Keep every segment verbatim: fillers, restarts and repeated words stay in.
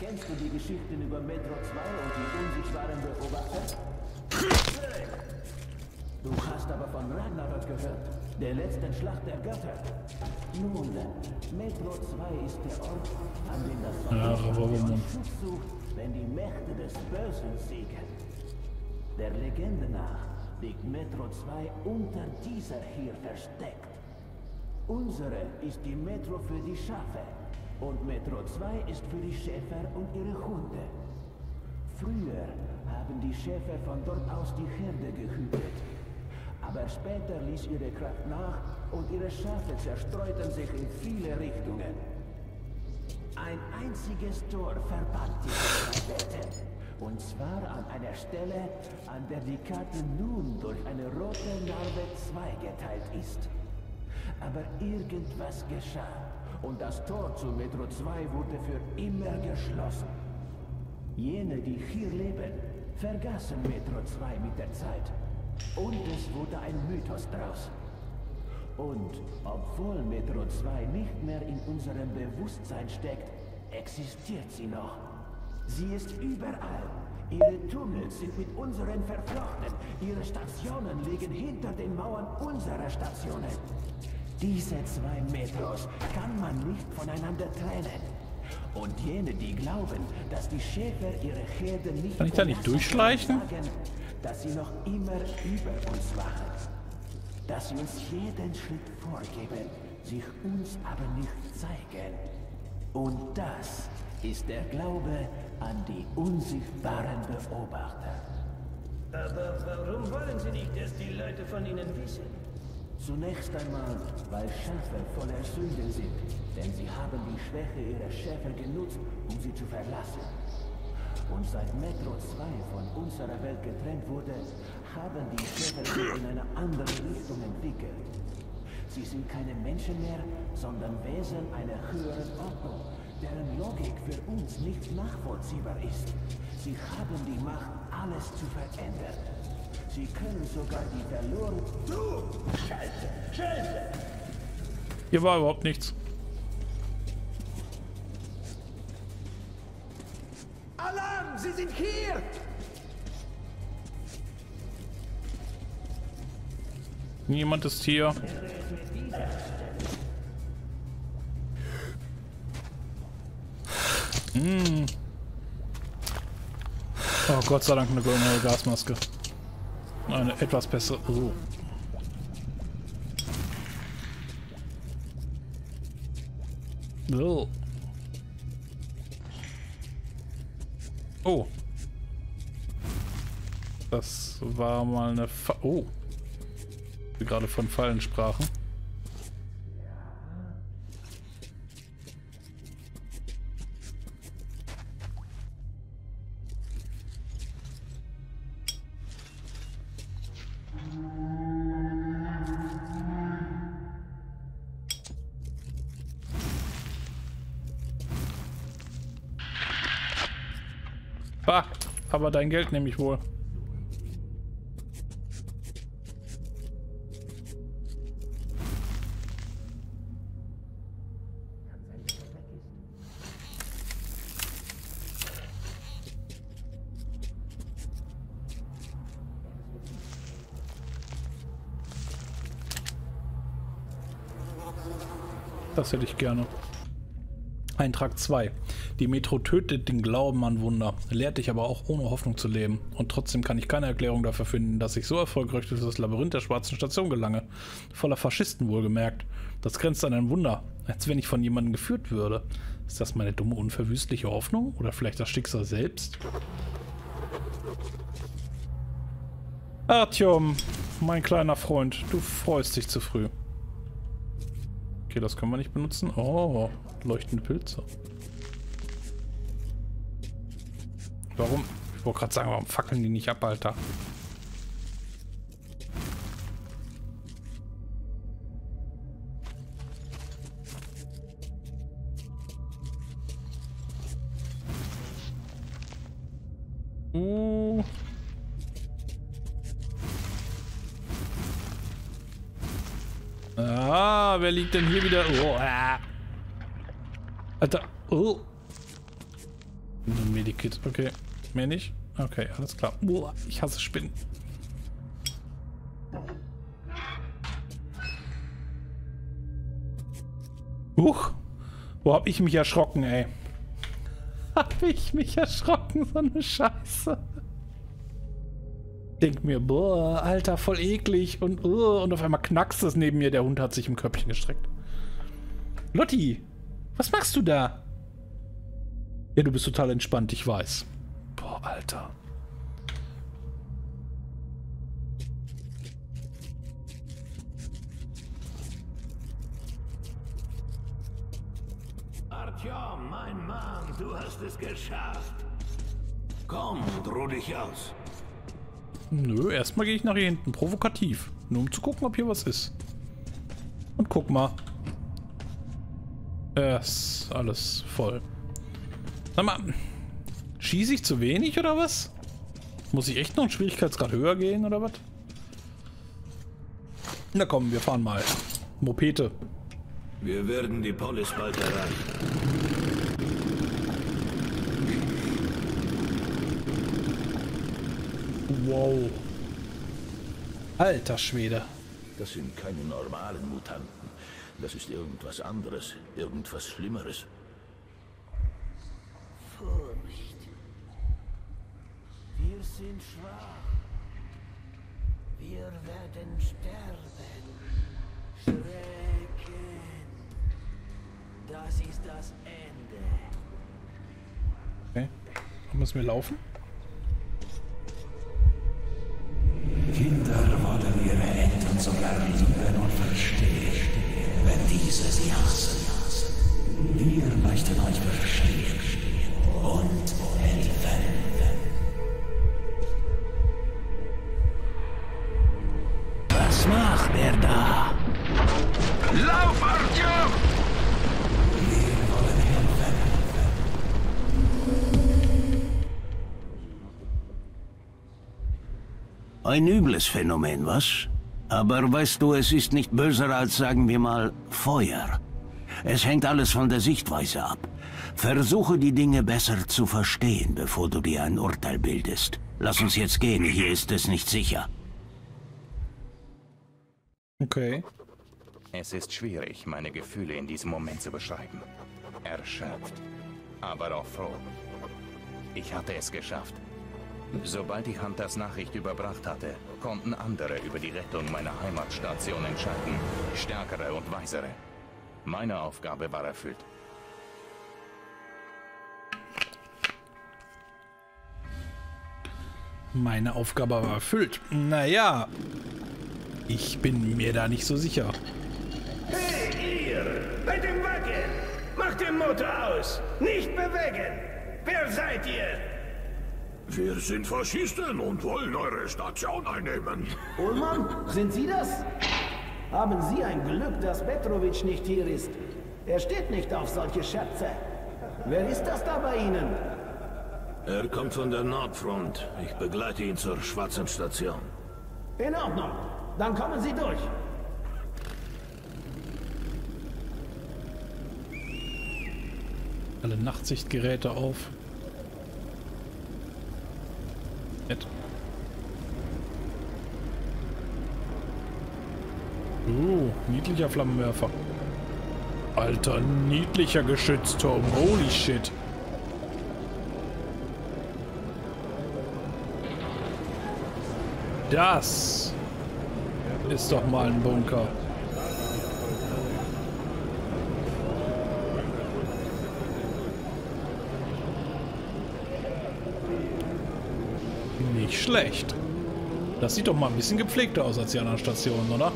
Kennst du die Geschichten über Metro zwei und die unsichtbaren Beobachter? Du hast aber von Ragnarök gehört, der letzten Schlacht der Götter. Nun, Metro zwei ist der Ort, an dem das Verlust Schutz sucht, wenn die Mächte des Bösen siegen. Der Legende nach liegt Metro zwei unter dieser hier versteckt. Unsere ist die Metro für die Schafe und Metro zwei ist für die Schäfer und ihre Hunde. Früher haben die Schäfer von dort aus die Herde gehütet. Aber später ließ ihre Kraft nach und ihre Schafe zerstreuten sich in viele Richtungen. Ein einziges Tor verband diese zwei Welten. Und zwar an einer Stelle, an der die Karte nun durch eine rote Narbe zweigeteilt ist. Aber irgendwas geschah und das Tor zu Metro zwei wurde für immer geschlossen. Jene, die hier leben, vergaßen Metro zwei mit der Zeit. Und es wurde ein Mythos draus. Und obwohl Metro zwei nicht mehr in unserem Bewusstsein steckt, existiert sie noch. Sie ist überall. Ihre Tunnels sind mit unseren verflochten. Ihre Stationen liegen hinter den Mauern unserer Stationen. Diese zwei Metros kann man nicht voneinander trennen. Und jene, die glauben, dass die Schäfer ihre Herde nicht... Kann ich da nicht durchschleichen? Sagen, dass sie noch immer über uns wachen. Dass sie uns jeden Schritt vorgeben, sich uns aber nicht zeigen. Und das ist der Glaube an die unsichtbaren Beobachter. Aber warum wollen Sie nicht, dass die Leute von Ihnen wissen? Zunächst einmal, weil Schafe voller Sünde sind, denn sie haben die Schwäche ihrer Schäfer genutzt, um sie zu verlassen. Und seit Metro zwei von unserer Welt getrennt wurde, haben die Schäfer sich in eine andere Richtung entwickelt. Sie sind keine Menschen mehr, sondern Wesen einer höheren Ordnung, deren Logik für uns nicht nachvollziehbar ist. Sie haben die Macht, alles zu verändern. Sie können sogar die verloren... Du! Scheiße! Scheiße! Hier war überhaupt nichts. Alarm! Sie sind hier! Niemand ist hier. Hm. Oh Gott sei Dank eine goldene Gasmaske. Eine etwas bessere. Oh. Oh. Oh. Das war mal eine Fa Oh. Wir gerade von Fallen sprachen. Ah, aber dein Geld nehme ich wohl. Das hätte ich gerne. Eintrag zwei. Die Metro tötet den Glauben an Wunder, lehrt dich aber auch ohne Hoffnung zu leben. Und trotzdem kann ich keine Erklärung dafür finden, dass ich so erfolgreich durch das Labyrinth der schwarzen Station gelange. Voller Faschisten wohlgemerkt. Das grenzt an ein Wunder, als wenn ich von jemandem geführt würde. Ist das meine dumme, unverwüstliche Hoffnung? Oder vielleicht das Schicksal selbst? Artyom, mein kleiner Freund, du freust dich zu früh. Okay, das können wir nicht benutzen. Oh, leuchtende Pilze. Warum? Ich wollte gerade sagen, warum fackeln die nicht ab, Alter? Uh. Ah, wer liegt denn hier wieder? Oh, ah. Alter. Oh. Medikit. Okay. Mehr nicht? Okay, alles klar. Uah, ich hasse Spinnen. Huch. Wo hab ich mich erschrocken, ey? Hab ich mich erschrocken, so eine Scheiße. Denk mir, boah, Alter, voll eklig. Und, uh, und auf einmal knackst es neben mir. Der Hund hat sich im Köpfchen gestreckt. Lotti, was machst du da? Ja, du bist total entspannt, ich weiß. Boah, Alter. Artyom, mein Mann, du hast es geschafft. Komm und ruh dich aus. Nö, erstmal gehe ich nach hier hinten. Provokativ. Nur um zu gucken, ob hier was ist. Und guck mal. Es ist alles voll. Sag mal, schieße ich zu wenig oder was? Muss ich echt noch einen Schwierigkeitsgrad höher gehen oder was? Na komm, wir fahren mal. Mopete. Wir werden die Polis bald erreichen. Wow. Alter Schwede. Das sind keine normalen Mutanten. Das ist irgendwas anderes, irgendwas Schlimmeres. Furcht. Wir sind schwach. Wir werden sterben. Schrecken. Das ist das Ende. Okay. Müssen wir laufen? Kinder wollen ihre Eltern sogar lieben und verstehen, wenn diese sie hassen. Wir möchten euch verstehen und helfen. Was macht er da? Lauf, Artyom! Wir wollen helfen. Ein übles Phänomen, was? Aber weißt du, es ist nicht böser als, sagen wir mal, Feuer. Es hängt alles von der Sichtweise ab. Versuche die Dinge besser zu verstehen, bevor du dir ein Urteil bildest. Lass uns jetzt gehen, hier ist es nicht sicher. Okay. Es ist schwierig, meine Gefühle in diesem Moment zu beschreiben. Erschöpft, aber auch froh. Ich hatte es geschafft. Sobald die Hunters Nachricht überbracht hatte, konnten andere über die Rettung meiner Heimatstation entscheiden. Stärkere und weisere. Meine Aufgabe war erfüllt. Meine Aufgabe war erfüllt. Naja, ich bin mir da nicht so sicher. Hey, ihr! Bei dem Wagen! Macht den Motor aus! Nicht bewegen! Wer seid ihr? Wir sind Faschisten und wollen eure Station einnehmen. Ullmann, sind Sie das? Haben Sie ein Glück, dass Petrovic nicht hier ist. Er steht nicht auf solche Scherze. Wer ist das da bei Ihnen? Er kommt von der Nordfront. Ich begleite ihn zur schwarzen Station. In Ordnung. Dann kommen Sie durch. Alle Nachtsichtgeräte auf. Nett. Uh, niedlicher Flammenwerfer. Alter, niedlicher Geschützturm. Holy shit. Das ist doch mal ein Bunker. Nicht schlecht. Das sieht doch mal ein bisschen gepflegter aus als die anderen Stationen, oder?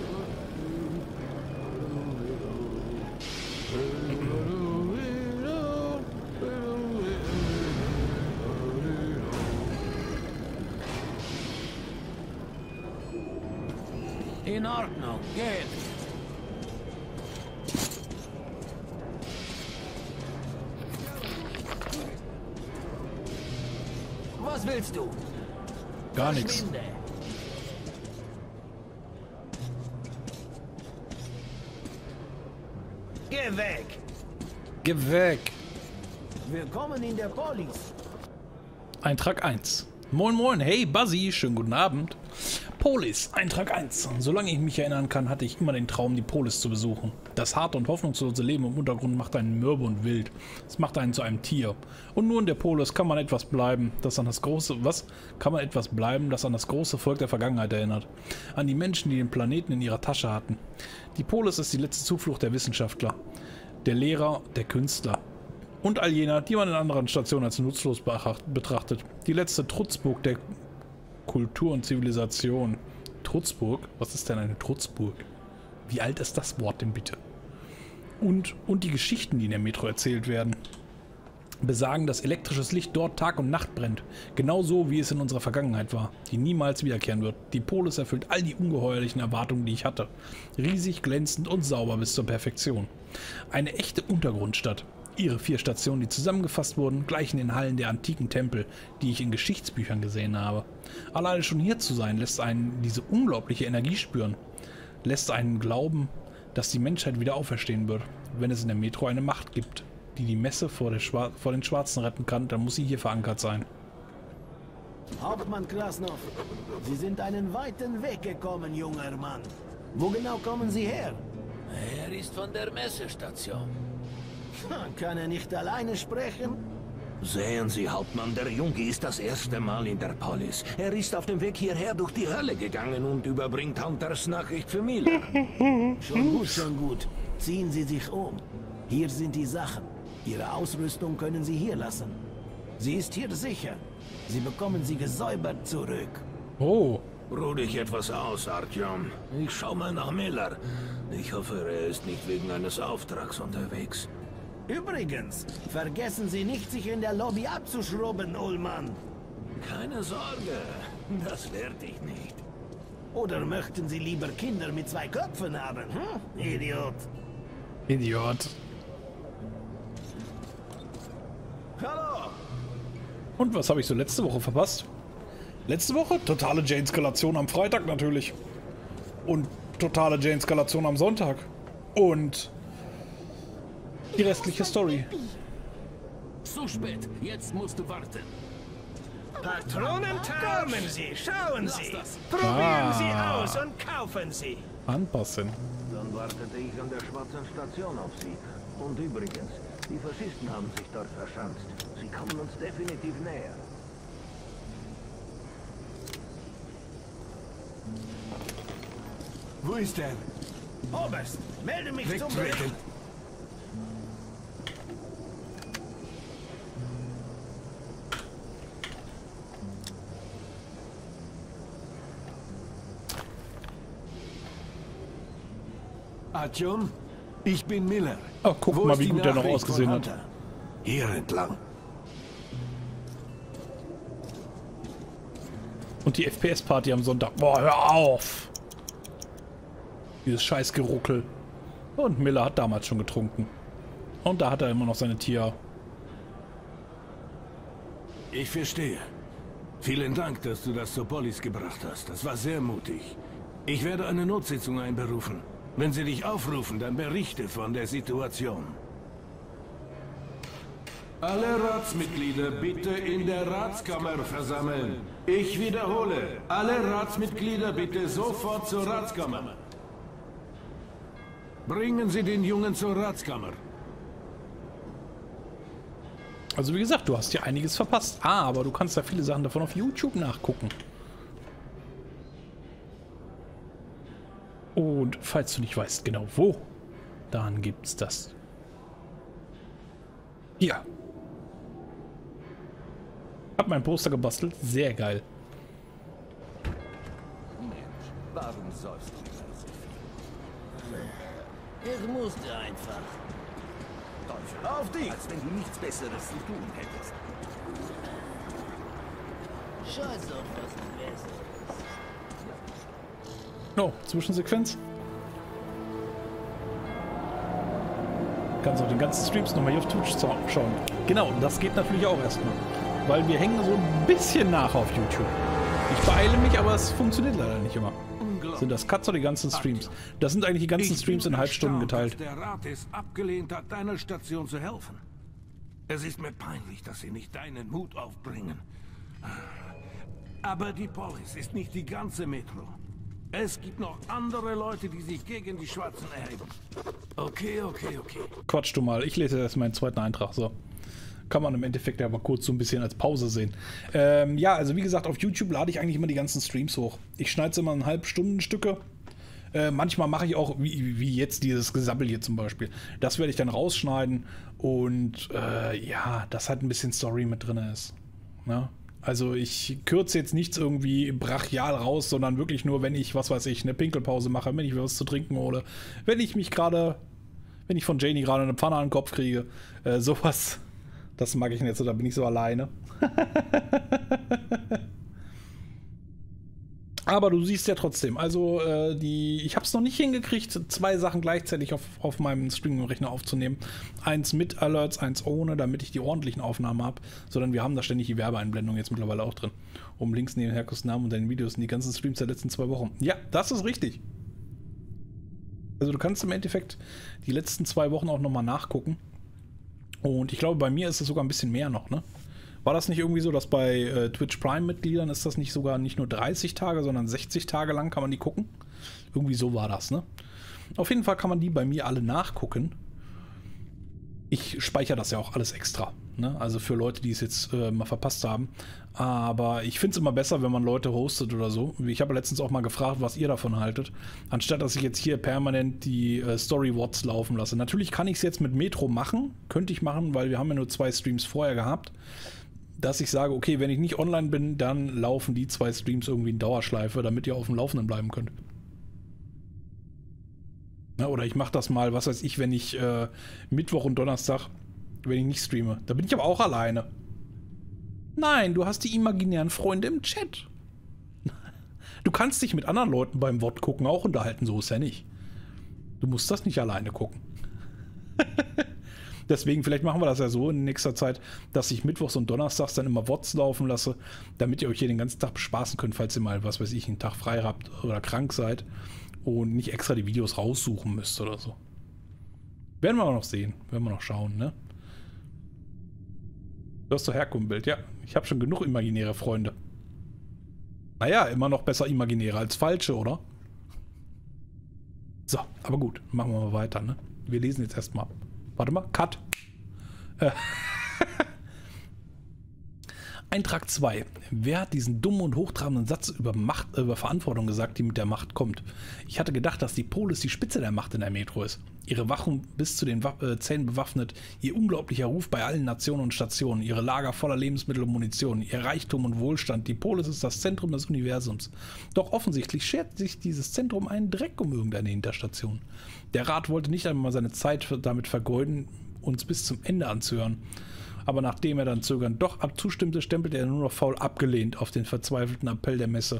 In Ordnung, geht. Was willst du? Gar nichts. Verschwinde. Geh weg! Geh weg. Willkommen in der Polis. Eintrag eins. Moin moin, hey Buzzy, schönen guten Abend. Polis, Eintrag eins. Solange ich mich erinnern kann, hatte ich immer den Traum, die Polis zu besuchen. Das harte und hoffnungslose Leben im Untergrund macht einen mürbe und wild. Es macht einen zu einem Tier. Und nur in der Polis kann man etwas bleiben, das an das große, was? Kann man etwas bleiben, das an das große Volk der Vergangenheit erinnert. An die Menschen, die den Planeten in ihrer Tasche hatten. Die Polis ist die letzte Zuflucht der Wissenschaftler, der Lehrer, der Künstler. Und all jener, die man in anderen Stationen als nutzlos betrachtet. Die letzte Trutzburg der Kultur und Zivilisation. Trutzburg? Was ist denn eine Trutzburg? Wie alt ist das Wort denn bitte? Und, und die Geschichten, die in der Metro erzählt werden, besagen, dass elektrisches Licht dort Tag und Nacht brennt. Genauso wie es in unserer Vergangenheit war, die niemals wiederkehren wird. Die Polis erfüllt all die ungeheuerlichen Erwartungen, die ich hatte. Riesig, glänzend und sauber bis zur Perfektion. Eine echte Untergrundstadt. Ihre vier Stationen, die zusammengefasst wurden, gleichen den Hallen der antiken Tempel, die ich in Geschichtsbüchern gesehen habe. Alleine schon hier zu sein, lässt einen diese unglaubliche Energie spüren. Lässt einen glauben, dass die Menschheit wieder auferstehen wird, wenn es in der Metro eine Macht gibt, die die Messe vor, der Schwar vor den Schwarzen retten kann, dann muss sie hier verankert sein. Hauptmann Krasnov, Sie sind einen weiten Weg gekommen, junger Mann. Wo genau kommen Sie her? Er ist von der Messestation. Kann er nicht alleine sprechen? Sehen Sie, Hauptmann, der Junge ist das erste Mal in der Polis. Er ist auf dem Weg hierher durch die Hölle gegangen und überbringt Hunters Nachricht für Miller. Schon gut, schon gut. Ziehen Sie sich um. Hier sind die Sachen. Ihre Ausrüstung können Sie hier lassen. Sie ist hier sicher. Sie bekommen sie gesäubert zurück. Oh. Ruh dich etwas aus, Artyom. Ich schau mal nach Miller. Ich hoffe, er ist nicht wegen eines Auftrags unterwegs. Übrigens, vergessen Sie nicht, sich in der Lobby abzuschrubben, Ullmann. Keine Sorge, das werde ich nicht. Oder möchten Sie lieber Kinder mit zwei Köpfen haben, hm? Idiot. Idiot. Hallo. Und was habe ich so letzte Woche verpasst? Letzte Woche? Totale J-Eskalation am Freitag natürlich. Und totale J-Eskalation am Sonntag. Und die restliche Story. Zu spät. Jetzt musst du warten. Patronentausch! Kommen Sie, schauen Sie. Probieren Ah. Sie aus und kaufen Sie. Anpassen. Dann wartete ich an der schwarzen Station auf Sie. Und übrigens, die Faschisten haben sich dort verschanzt. Sie kommen uns definitiv näher. Wo ist er? Oberst, melde mich zum Wegtreten. Bericht. Artyom, ich bin Miller. Oh, guck Wo mal, ist wie die gut der noch Nachricht ausgesehen von hat. Hunter? Hier entlang. Und die F P S-Party am Sonntag. Boah, hör auf! Dieses scheiß Geruckel. Und Miller hat damals schon getrunken. Und da hat er immer noch seine Tier. Ich verstehe. Vielen Dank, dass du das zur Polis gebracht hast. Das war sehr mutig. Ich werde eine Notsitzung einberufen. Wenn sie dich aufrufen, dann berichte von der Situation. Alle Ratsmitglieder bitte in der Ratskammer versammeln. Ich wiederhole, alle Ratsmitglieder bitte sofort zur Ratskammer. Bringen Sie den Jungen zur Ratskammer. Also wie gesagt, du hast ja einiges verpasst. Ah, aber du kannst ja viele Sachen davon auf YouTube nachgucken. Und falls du nicht weißt genau wo, dann gibt's das. Hier. Hab mein Poster gebastelt. Sehr geil. Warum sollst du so viel? Ich musste einfach. Teufel, Auf dich! als wenn du nichts Besseres zu tun hättest. Scheiß auf was Besseres. Oh, Zwischensequenz. Kannst auch den ganzen Streams nochmal hier auf Twitch schauen. Genau, das geht natürlich auch erstmal. Weil wir hängen so ein bisschen nach auf YouTube. Ich beeile mich, aber es funktioniert leider nicht immer. Sind das Cuts oder die ganzen Streams? Das sind eigentlich die ganzen Streams in Halbstunden geteilt. Dass der Rat es abgelehnt hat, deiner Station zu helfen. Es ist mir peinlich, dass sie nicht deinen Mut aufbringen. Aber die Polis ist nicht die ganze Metro. Es gibt noch andere Leute, die sich gegen die Schwarzen erheben. Okay, okay, okay. Quatsch du mal, ich lese jetzt meinen zweiten Eintrag, so. Kann man im Endeffekt ja mal kurz so ein bisschen als Pause sehen. Ähm, ja, also wie gesagt, auf YouTube lade ich eigentlich immer die ganzen Streams hoch. Ich schneide es immer in Halbstundenstücke. Äh, manchmal mache ich auch, wie, wie jetzt dieses Gesabbel hier zum Beispiel. Das werde ich dann rausschneiden und äh, ja, dass halt ein bisschen Story mit drin ist. Ne? Also ich kürze jetzt nichts irgendwie brachial raus, sondern wirklich nur, wenn ich, was weiß ich, eine Pinkelpause mache, wenn ich was zu trinken hole, wenn ich mich gerade, wenn ich von Janie gerade eine Pfanne an den Kopf kriege, äh, sowas. Das mag ich nicht so, da bin ich so alleine. Aber du siehst ja trotzdem, also äh, die, ich habe es noch nicht hingekriegt, zwei Sachen gleichzeitig auf, auf meinem Streaming-Rechner aufzunehmen. Eins mit Alerts, eins ohne, damit ich die ordentlichen Aufnahmen habe. Sondern wir haben da ständig die Werbeeinblendung jetzt mittlerweile auch drin. Um Links neben Herkus Namen und deinen Videos in die ganzen Streams der letzten zwei Wochen. Ja, das ist richtig. Also du kannst im Endeffekt die letzten zwei Wochen auch nochmal nachgucken. Und ich glaube, bei mir ist es sogar ein bisschen mehr noch, ne? War das nicht irgendwie so, dass bei äh, Twitch Prime-Mitgliedern ist das nicht sogar nicht nur dreißig Tage, sondern sechzig Tage lang kann man die gucken? Irgendwie so war das, ne? Auf jeden Fall kann man die bei mir alle nachgucken. Ich speichere das ja auch alles extra, ne? Also für Leute, die es jetzt äh, mal verpasst haben. Aber ich finde es immer besser, wenn man Leute hostet oder so. Ich habe letztens auch mal gefragt, was ihr davon haltet. Anstatt, dass ich jetzt hier permanent die äh, Story-Wots laufen lasse. Natürlich kann ich es jetzt mit Metro machen. Könnte ich machen, weil wir haben ja nur zwei Streams vorher gehabt. Dass ich sage, okay, wenn ich nicht online bin, dann laufen die zwei Streams irgendwie in Dauerschleife, damit ihr auf dem Laufenden bleiben könnt. Na, oder ich mache das mal, was weiß ich, wenn ich äh, Mittwoch und Donnerstag, wenn ich nicht streame. Da bin ich aber auch alleine. Nein, du hast die imaginären Freunde im Chat. Du kannst dich mit anderen Leuten beim Wort gucken auch unterhalten, so ist ja nicht. Du musst das nicht alleine gucken. Deswegen, vielleicht machen wir das ja so in nächster Zeit, dass ich mittwochs und donnerstags dann immer Wots laufen lasse, damit ihr euch hier den ganzen Tag bespaßen könnt, falls ihr mal, was weiß ich, einen Tag frei habt oder krank seid und nicht extra die Videos raussuchen müsst oder so. Werden wir auch noch sehen, werden wir noch schauen, ne? Du hast doch Herkunftsbild, ja. Ich habe schon genug imaginäre Freunde. Naja, immer noch besser imaginäre als falsche, oder? So, aber gut, machen wir mal weiter, ne? Wir lesen jetzt erstmal. Warte mal, Cut. Äh. Eintrag zwei. Wer hat diesen dummen und hochtrabenden Satz über Macht, über Verantwortung gesagt, die mit der Macht kommt? Ich hatte gedacht, dass die Polis die Spitze der Macht in der Metro ist. Ihre Wachen bis zu den Wa äh, Zähnen bewaffnet, ihr unglaublicher Ruf bei allen Nationen und Stationen, ihre Lager voller Lebensmittel und Munition, ihr Reichtum und Wohlstand. Die Polis ist das Zentrum des Universums. Doch offensichtlich schert sich dieses Zentrum einen Dreck um irgendeine Hinterstation. Der Rat wollte nicht einmal seine Zeit damit vergeuden, uns bis zum Ende anzuhören. Aber nachdem er dann zögernd doch abzustimmte, stempelte er nur noch faul abgelehnt auf den verzweifelten Appell der Messe.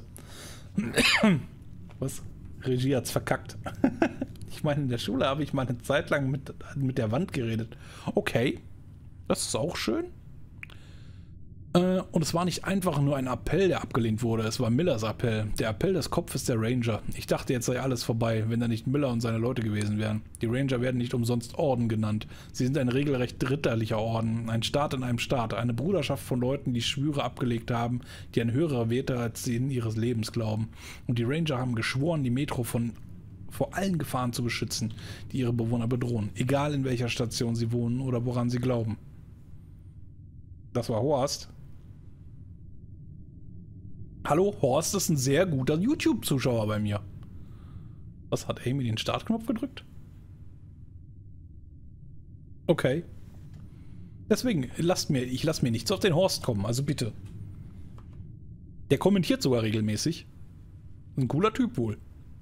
Was? Regie hat's verkackt. Ich meine, in der Schule habe ich mal eine Zeit lang mit, mit der Wand geredet. Okay, das ist auch schön. Äh, und es war nicht einfach nur ein Appell, der abgelehnt wurde. Es war Millers Appell. Der Appell des Kopfes der Ranger. Ich dachte, jetzt sei alles vorbei, wenn da nicht Miller und seine Leute gewesen wären. Die Ranger werden nicht umsonst Orden genannt. Sie sind ein regelrecht ritterlicher Orden. Ein Staat in einem Staat. Eine Bruderschaft von Leuten, die Schwüre abgelegt haben, die an höhere Werte als sie in ihres Lebens glauben. Und die Ranger haben geschworen, die Metro von vor allen Gefahren zu beschützen, die ihre Bewohner bedrohen. Egal in welcher Station sie wohnen oder woran sie glauben. Das war Horst. Hallo, Horst ist ein sehr guter YouTube-Zuschauer bei mir. Was, hat Amy den Startknopf gedrückt? Okay. Deswegen, lasst mir, ich lasse mir nichts auf den Horst kommen, also bitte. Der kommentiert sogar regelmäßig. Ein cooler Typ wohl.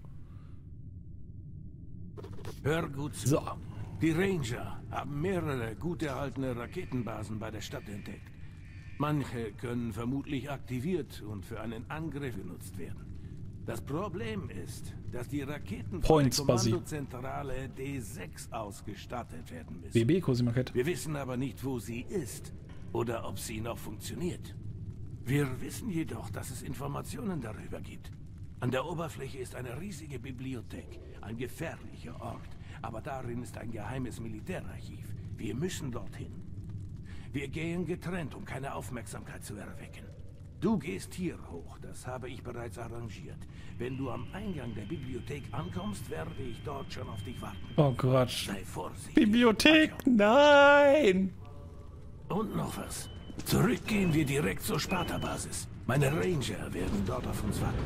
Hör gut zu. So. Die Ranger haben mehrere gut erhaltene Raketenbasen bei der Stadt entdeckt. Manche können vermutlich aktiviert und für einen Angriff genutzt werden. Das Problem ist, dass die Raketen von der Kommandozentrale D sechs ausgestattet werden müssen. B B, Cosimarket. Wir wissen aber nicht, wo sie ist oder ob sie noch funktioniert. Wir wissen jedoch, dass es Informationen darüber gibt. An der Oberfläche ist eine riesige Bibliothek, ein gefährlicher Ort, aber darin ist ein geheimes Militärarchiv. Wir müssen dorthin. Wir gehen getrennt, um keine Aufmerksamkeit zu erwecken. Du gehst hier hoch, das habe ich bereits arrangiert. Wenn du am Eingang der Bibliothek ankommst, werde ich dort schon auf dich warten. Oh Gott. Sei vorsichtig. Bibliothek, nein! Und noch was. Zurück gehen wir direkt zur Sparta-Basis. Meine Ranger werden dort auf uns warten.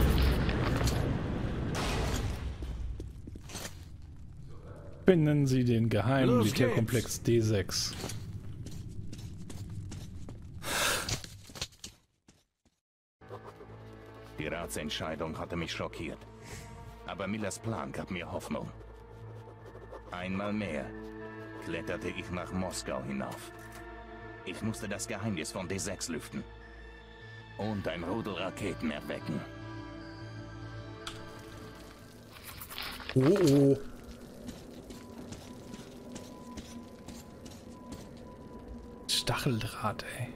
Finden Sie den geheimen Los Militärkomplex D sechs. Die Ratsentscheidung hatte mich schockiert. Aber Millers Plan gab mir Hoffnung. Einmal mehr kletterte ich nach Moskau hinauf. Ich musste das Geheimnis von D sechs lüften. Und ein Rudel Raketen erwecken. Oh oh. Stacheldraht, ey.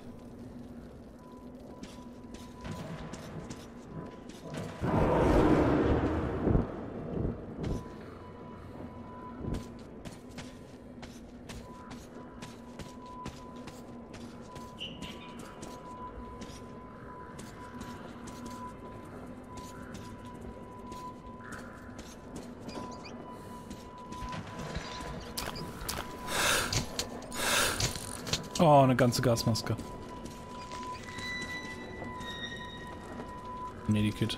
Oh, eine ganze Gasmaske. Medikit.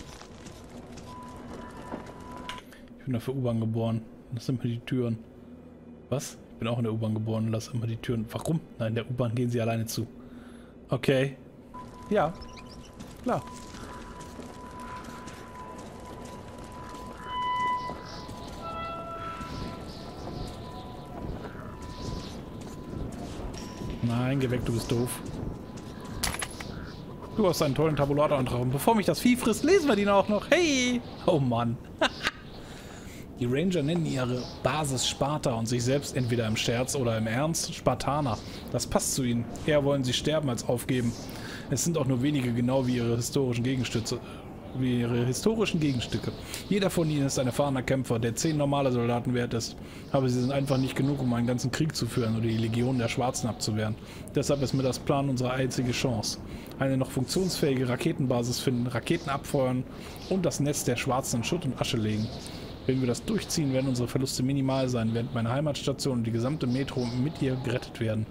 Ich bin dafür U-Bahn geboren. Lass immer die Türen. Was? Ich bin auch in der U-Bahn geboren. Lass immer die Türen. Warum? Nein, in der U-Bahn gehen sie alleine zu. Okay. Ja. Klar. Nein, geh weg, du bist doof. Du hast einen tollen Tabulator-Antrag. Und bevor mich das Vieh frisst, lesen wir den auch noch. Hey! Oh Mann. Die Ranger nennen ihre Basis Sparta und sich selbst entweder im Scherz oder im Ernst Spartaner. Das passt zu ihnen. Eher wollen sie sterben als aufgeben. Es sind auch nur wenige, genau wie ihre historischen Gegenstütze. Wie ihre historischen Gegenstücke. Jeder von ihnen ist ein erfahrener Kämpfer, der zehn normale Soldaten wert ist. Aber sie sind einfach nicht genug, um einen ganzen Krieg zu führen oder die Legion der Schwarzen abzuwehren. Deshalb ist mir das Plan unsere einzige Chance. Eine noch funktionsfähige Raketenbasis finden, Raketen abfeuern und das Netz der Schwarzen in Schutt und Asche legen. Wenn wir das durchziehen, werden unsere Verluste minimal sein, während meine Heimatstation und die gesamte Metro mit ihr gerettet werden.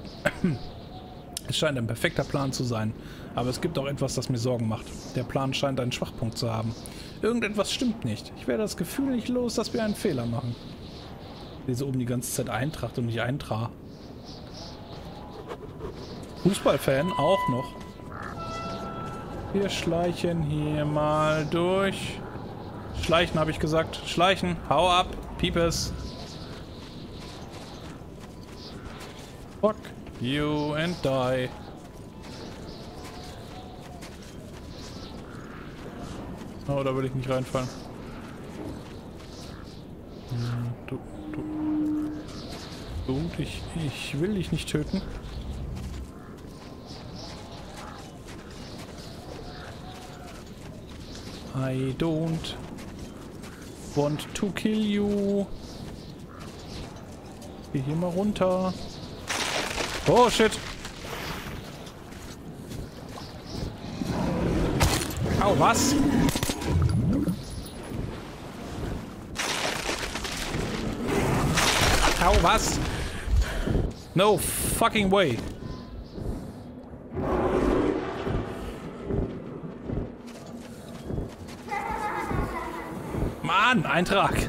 Es scheint ein perfekter Plan zu sein, aber es gibt auch etwas, das mir Sorgen macht. Der Plan scheint einen Schwachpunkt zu haben. Irgendetwas stimmt nicht. Ich werde das Gefühl nicht los, dass wir einen Fehler machen. Ich lese oben die ganze Zeit Eintracht und nicht Eintra. Fußballfan auch noch. Wir schleichen hier mal durch. Schleichen, habe ich gesagt. Schleichen. Hau ab. Piepes. Fuck you and die. Oh, da will ich nicht reinfallen. Du, du. Gut, ich, ich will dich nicht töten. I don't want to kill you. Geh hier mal runter. Oh shit. Au, was? Au, was? No fucking way. Mann, Eintrag.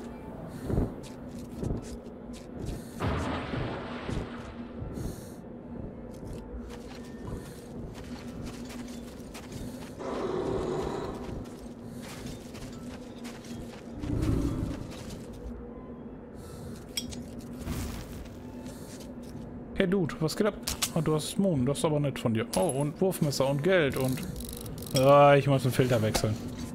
Hey Dude, was geht ab? Oh, du hast Moon, das ist aber nett von dir. Oh, und Wurfmesser und Geld und... Ah, ich muss den Filter wechseln.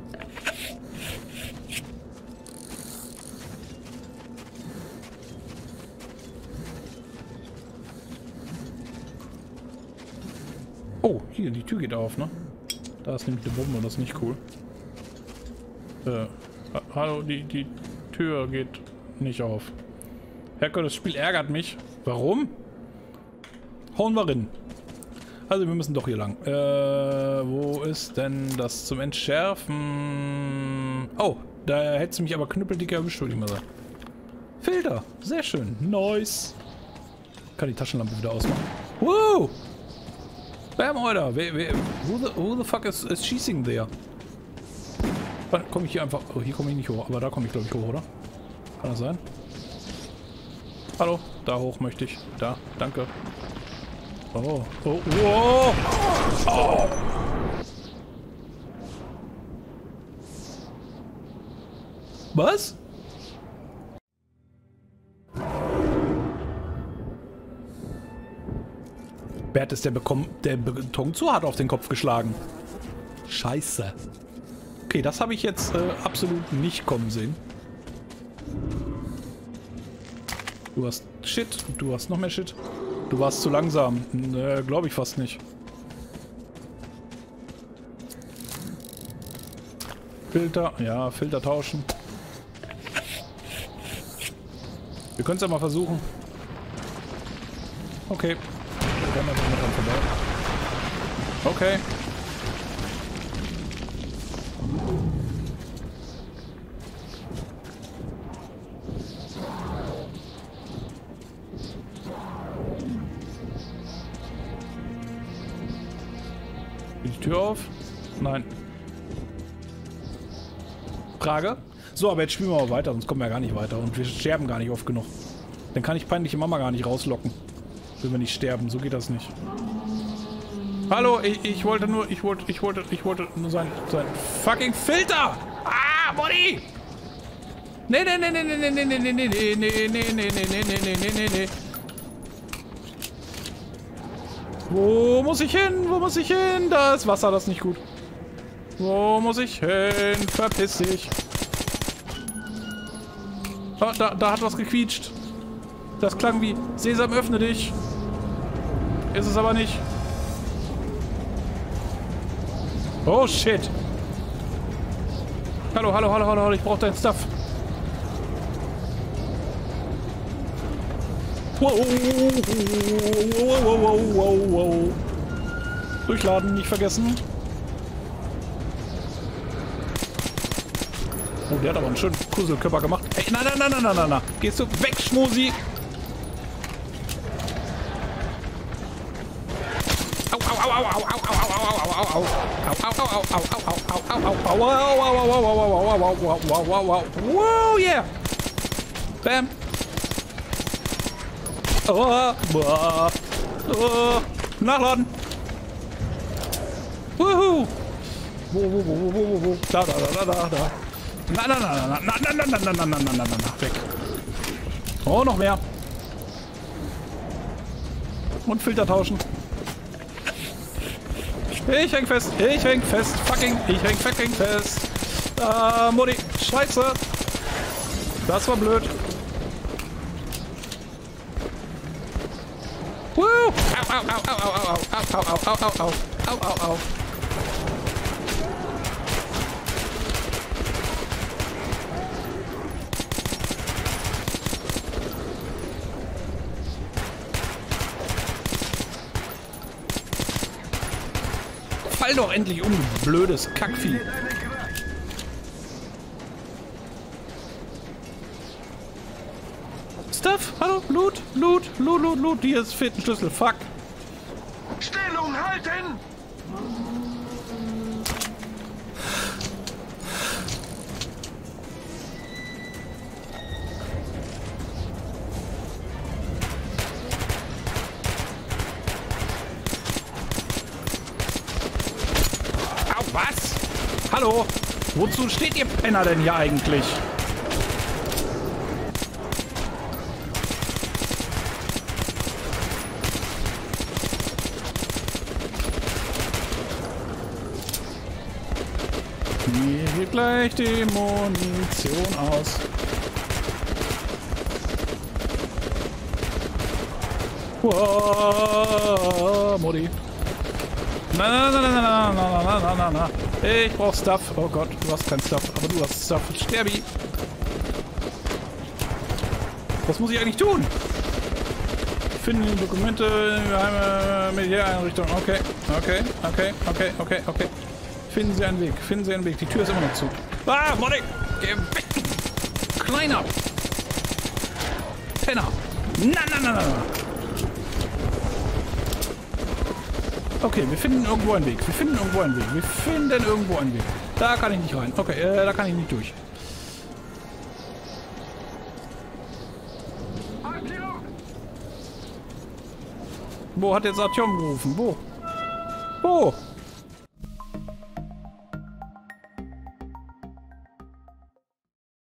Oh, hier, die Tür geht auf, ne? Da ist nämlich eine Bombe, das ist nicht cool. Äh, hallo, die, die Tür geht nicht auf. Herrgott, das Spiel ärgert mich. Warum? Hauen wir rein. Also wir müssen doch hier lang. Äh, wo ist denn das zum Entschärfen? Oh, da hättest du mich aber knüppeldick erwischt, würde ich mal sagen. Filter, sehr schön. Nice. Kann die Taschenlampe wieder ausmachen. Woo! Bam, Alter. Wer, wer, who, the, who the fuck is, is schießing there? Dann komme ich hier einfach... Oh, hier komme ich nicht hoch. Aber da komme ich, glaube ich, hoch, oder? Kann das sein? Hallo, da hoch möchte ich. Da, danke. Oh, oh, oh, oh. Was? Bert ist der, Bekom der Beton zu hart auf den Kopf geschlagen. Scheiße. Okay, das habe ich jetzt äh, absolut nicht kommen sehen. Du hast Shit, du hast noch mehr Shit. Du warst zu langsam. Äh, glaube ich fast nicht. Filter, ja, Filter tauschen. Wir können es ja mal versuchen. Okay. Wir können einfach mal dran vorbei. Okay. Geht die Tür auf? Nein. Frage? So, aber jetzt spielen wir mal weiter, sonst kommen wir ja gar nicht weiter. Und wir sterben gar nicht oft genug. Dann kann ich peinliche Mama gar nicht rauslocken. Wenn wir nicht sterben. So geht das nicht. Hallo, ich, ich wollte nur, ich wollte, ich wollte, ich wollte nur sein, sein fucking Filter! Ah, Body! Nee, nee, nee, nee, nee, nee, nee, nee, nee, nee, nee, nee, nee, nee, nee, nee, nee, nee, nee. Wo muss ich hin? Wo muss ich hin? Da ist Wasser, das ist nicht gut. Wo muss ich hin? Verpiss dich. Oh, da, da hat was gequietscht. Das klang wie Sesam, öffne dich. Ist es aber nicht. Oh shit. Hallo, hallo, hallo, hallo, ich brauche dein Stuff. Wow, wow, wow, wow, wow, wow. Durchladen, nicht vergessen. Oh, der hat aber einen schönen Kuselkörper gemacht. Ey, nein, nein, nein, nein, nein, nein. Gehst du weg, Schmusi. Au, au, au, au, au, au, au, au, au, au, au, au. Au, au, au, au, au, au, au, au, au, au, au, au, wow, yeah. Bam. Oh, oh, nachladen. Wuhu. Wo, wo, wo, wo, wo, wo. Da, da, da, da, da. Na, na, na, na, na, na, na, na, na, na, na, na, na, na, weg. Oh, noch mehr. Und Filter tauschen. Ich häng fest, ich häng fest, fucking, ich häng fucking fest. Ah, Mutti, scheiße. Das war blöd. Woo! Au, au, au, au, au, au, au, au, au, au, au, au, au. Fall doch endlich um, du blödes Kackvieh. Stuff, hallo, Loot, Loot, Loot, Loot, Loot, hier ist fehlt ein Schlüssel, fuck. Stellung halten! Au, was? Hallo? Wozu steht ihr Penner denn hier eigentlich? Mir geht gleich die Munition aus. Wow, Modi. Na, na, na, na, na, na, na, na, na, na. Ich brauch Stuff. Oh Gott, du hast kein Stuff, aber du hast Stuff. Sterbi. Was muss ich eigentlich tun? Finden die Dokumente in geheime Militäreinrichtung. Okay, okay, okay, okay, okay, okay. Finden Sie einen Weg, finden Sie einen Weg. Die Tür ist immer noch zu. Ah, Molly! Geh weg! Kleiner! Penner! Na, na, na, na! Okay, wir finden irgendwo einen Weg. Wir finden irgendwo einen Weg. Wir finden irgendwo einen Weg. Da kann ich nicht rein. Okay, äh, da kann ich nicht durch. Wo hat jetzt Artyom gerufen? Wo? Wo?